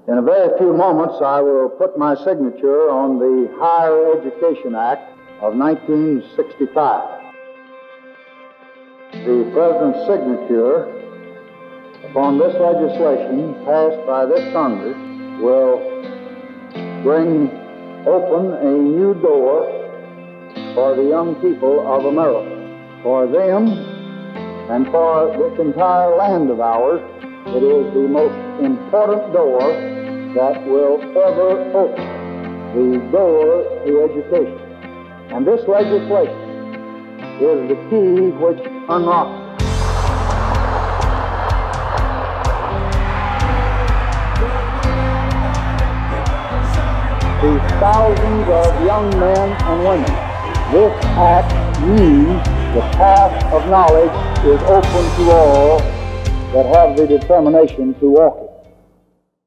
In a very few moments, I will put my signature on the Higher Education Act of 1965. The President's signature upon this legislation passed by this Congress will bring open a new door for the young people of America. For them and for this entire land of ours, it is the most important door that will ever open, the door to education. And this legislation is the key which unlocks it. To thousands of young men and women, this act means the path of knowledge is open to all that have the determination to walk it.